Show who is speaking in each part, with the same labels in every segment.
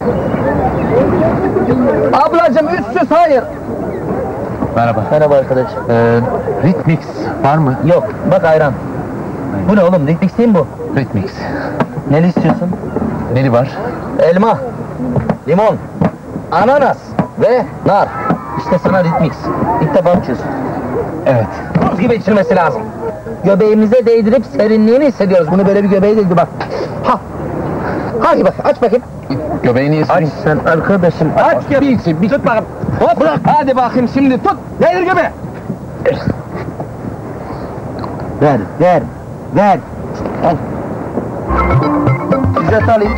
Speaker 1: Ablacım üstsüz hayır.
Speaker 2: Merhaba.
Speaker 1: Merhaba arkadaş.
Speaker 2: Ritmix var mı?
Speaker 1: Yok, bak ayran. Bu ne oğlum, Ritmix değil mi bu?
Speaker 2: Ritmix.
Speaker 1: Neli istiyorsun?
Speaker 2: Neli var?
Speaker 1: Elma, limon, ananas ve nar. İşte sana Ritmix. İlk defa mı içiyorsun?
Speaker 2: Evet.
Speaker 1: Buz gibi içilmesi lazım. Göbeğimize değdirip serinliğini hissediyoruz. Bunu böyle bir göbeğe değdir bak. Ha. Hadi bak, aç bakayım.
Speaker 2: Göbeğini
Speaker 1: Aç sen arkadaşım. Aç göbeği. Bir tut bakayım. Hop. Bırak. Hadi bakayım şimdi tut. Değdir göbeği. Ver. Al. Ücret alayım.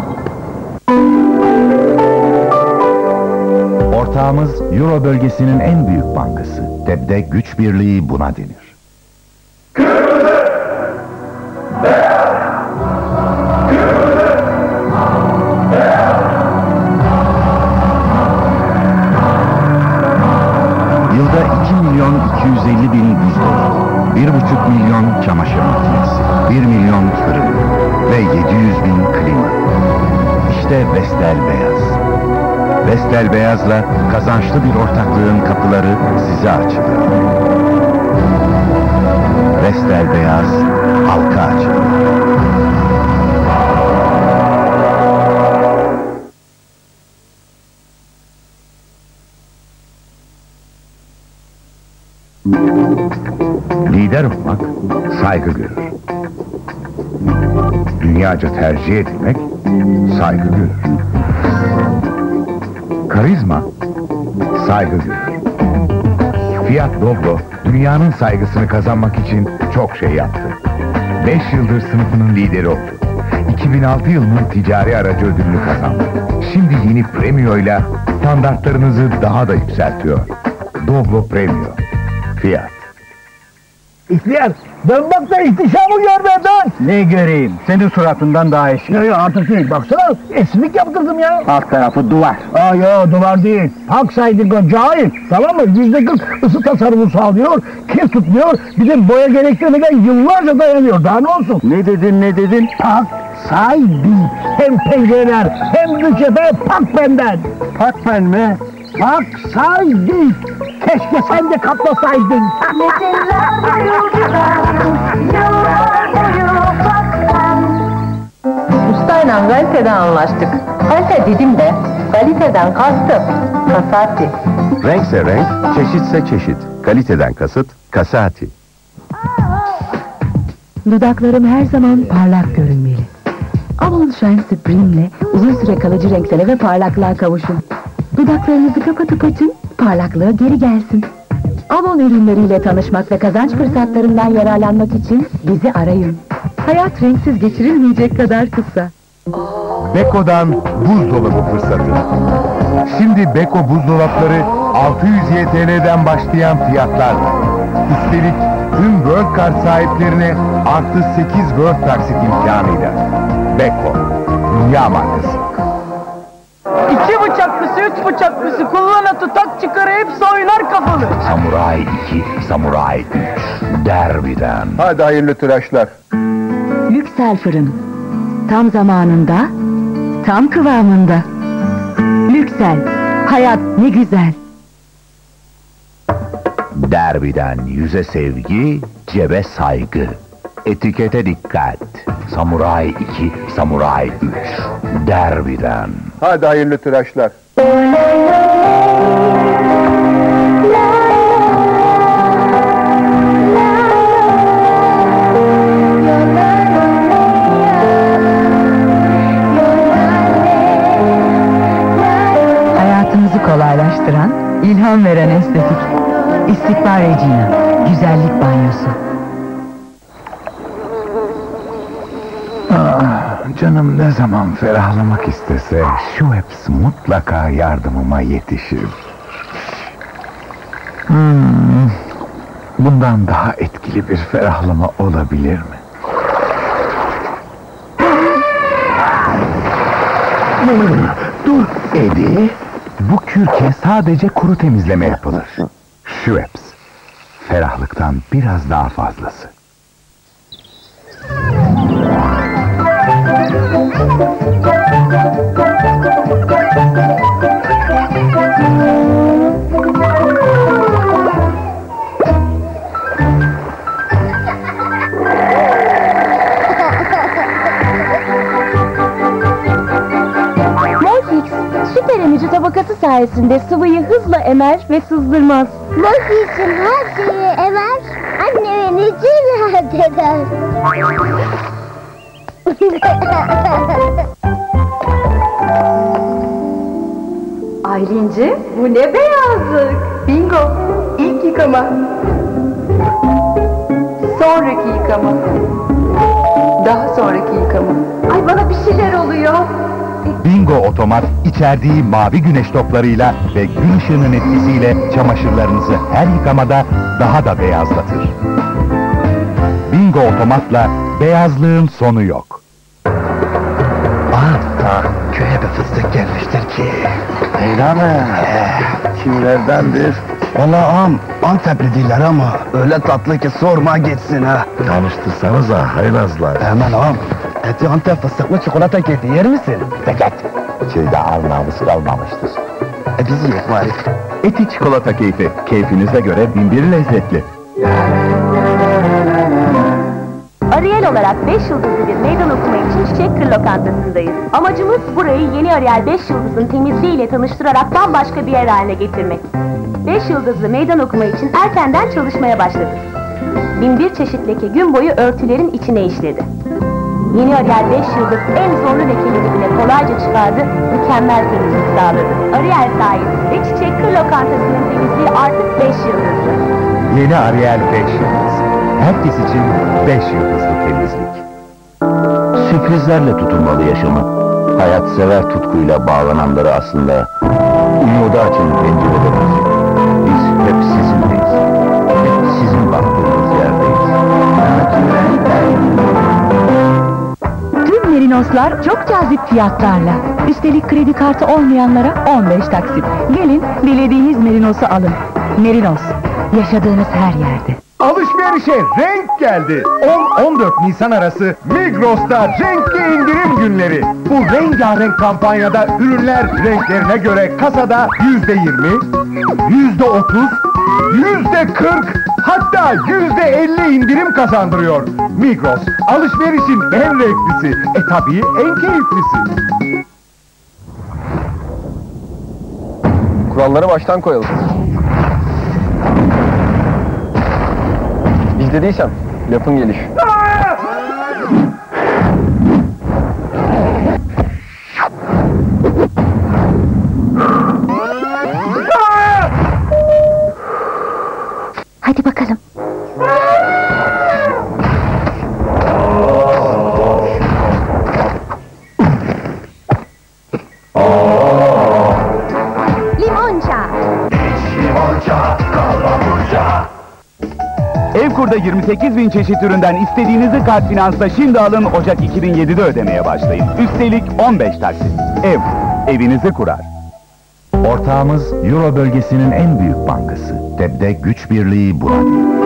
Speaker 3: Ortağımız Euro bölgesinin en büyük bankası. TEB'de güç birliği buna denir. Yılda 2.250.000 buzdolabı, 1,5 milyon çamaşır makinesi, 1 milyon fırın ve 700.000 klima. İşte Vestel Beyaz. Vestel Beyaz'la kazançlı bir ortaklığın kapıları size açılıyor. Vestel Beyaz, halka açılıyor. Lider olmak saygı görür. Dünyaca tercih edilmek saygı görür. Karizma saygı görür. Fiat Doblo dünyanın saygısını kazanmak için çok şey yaptı. 5 yıldır sınıfının lideri oldu. 2006 yılının ticari aracı ödülünü kazandı. Şimdi yeni Premio ile standartlarınızı daha da yükseltiyor. Doblo Premio. Fiat.
Speaker 4: İhtiyar, dön bak da ihtişamı gör be dön!
Speaker 2: Ne göreyim? Senin suratından daha eşit.
Speaker 4: Ya artık değil, baksana, esmik yaptırdım ya!
Speaker 2: Alt tarafı duvar.
Speaker 4: Ya duvar değil, hak saydık o cahil, tamam mı? %40 ısı tasarrufu sağlıyor, kir tutmuyor, bir de boya gerektirmeden yıllarca dayanıyor, daha ne olsun?
Speaker 2: Ne dedin?
Speaker 4: Hak saydık, hem pencereler, hem dış cephe pak benden!
Speaker 2: Bak ben mi?
Speaker 4: Hak saydık! Keşke sen de katlasaydın!
Speaker 5: Ustayla kaliteden anlaştık. Kalite dedim de, kaliteden kastım Kasati.
Speaker 3: Renkse renk, çeşitse çeşit. Kaliteden kasıt, Kasati.
Speaker 6: Dudaklarım her zaman parlak görünmeli. Avon Shine Supreme'le uzun süre kalıcı renksele ve parlaklığa kavuşun. Dudaklarınızı kapatıp açın, parlaklığı geri gelsin. Avon ürünleriyle tanışmak ve kazanç fırsatlarından yararlanmak için bizi arayın. Hayat renksiz geçirilmeyecek kadar kısa.
Speaker 3: Beko'dan buzdolabı fırsatı. Şimdi Beko buzdolapları 600 YTL'den başlayan fiyatlarla. Üstelik tüm World Card sahiplerine artı 8 World taksit imkanıyla. Beko, dünya markası.
Speaker 1: 2 bıçaklısı, 3 bıçaklısı, kullana tutak çıkar, hepsi oynar kafalı.
Speaker 3: Samuray 2, Samuray 3, Derby'den.
Speaker 2: Hadi hayırlı tıraşlar.
Speaker 6: Lüksel fırın. Tam zamanında, tam kıvamında. Lüksel, hayat ne güzel.
Speaker 3: Derby'den yüze sevgi, cebe saygı. Etikete dikkat. Samuray 2, Samuray 3, Derby'den.
Speaker 2: Hadi hayırlı tıraşlar.
Speaker 6: Hayatınızı kolaylaştıran, ilham veren estetik. İstikbal Regina, güzellik banyosu.
Speaker 3: Canım ne zaman ferahlamak istese Schweppes mutlaka yardımıma yetişir. Bundan daha etkili bir ferahlama olabilir mi? Dur Eddie. Bu kürke sadece kuru temizleme yapılır. Schweppes. Ferahlıktan biraz daha fazlası.
Speaker 6: tabakası sayesinde sıvıyı hızla emer ve sızdırmaz.
Speaker 7: Bakıyorsun her şeyi emer, anne beni için rahat eder.
Speaker 5: Aylinci, bu ne beyazlık. Bingo, ilk yıkama. Sonraki yıkama. Daha sonraki yıkama. Ay bana bir şeyler oluyor.
Speaker 3: Bingo otomat içerdiği mavi güneş toplarıyla ve gün ışığının etkisiyle çamaşırlarınızı her yıkamada daha da beyazlatır. Bingo otomatla beyazlığın sonu yok.
Speaker 4: Köye bir fıstık gelmiştir ki.
Speaker 2: Öyle mi? Kimlerdendir?
Speaker 4: Vallahi ağam, Antepli değiller ama öyle tatlı ki sorma gitsin ha.
Speaker 3: Tanıştırsanıza haylazlar.
Speaker 4: Hemen ağam, eti Antep fıstıklı çikolata keki yer misin? Peket.
Speaker 3: Köyde almamız kalmamıştır.
Speaker 4: Biz yiyek bari.
Speaker 3: Eti çikolata keyfi, keyfinize göre binbir lezzetli.
Speaker 8: Ariel olarak 5 yıldızlı bir meydan okuma için Şekkır Lokantası'ndayız. Amacımız burayı yeni Ariel 5 yıldızın temizliğiyle tanıştırarak bambaşka bir yer haline getirmek. 5 yıldızlı meydan okuma için erkenden çalışmaya başladık. 1001 çeşit leke gün boyu örtülerin içine işledi. Yeni Ariel 5 yıldız en zorlu lekeleri bile kolayca çıkardı, mükemmel temizlik sağladı. Ariel sayesinde Şekkır Lokantası'nın temizliği artık 5 yıldızlı.
Speaker 3: Yeni Ariel 5 yıldız. Herkes için 5 yıldızlı temizlik. Sürprizlerle tutulmalı yaşama. Hayatsever tutkuyla bağlananları aslında umuda açın pencerelerinizi. Biz hep sizinleyiz. Hep sizin baktığınız yerdeyiz.
Speaker 6: Tüm Merinoslar çok cazip fiyatlarla. Üstelik kredi kartı olmayanlara 15 taksit. Gelin dilediğiniz Merinos'u alın. Merinos, yaşadığınız her yerde.
Speaker 3: Alışverişe renk geldi. 10-14 Nisan arası Migros'ta renkli indirim günleri. Bu rengarenk kampanyada ürünler renklerine göre kasada %20, %30, %40, hatta %50 indirim kazandırıyor. Migros, alışverişin en renklisi, tabii en keyiflisi.
Speaker 2: Kuralları baştan koyalım. Biz dediysem, lafın geliş.
Speaker 6: Hadi bakalım.
Speaker 7: Limonça.
Speaker 3: Evkur'da 28.000 çeşit üründen istediğinizi kart finansla şimdi alın, Ocak 2007'de ödemeye başlayın. Üstelik 15 taksit. Evkur, evinizi kurar. Ortağımız Euro bölgesinin en büyük bankası. TEB'de güç birliği burada.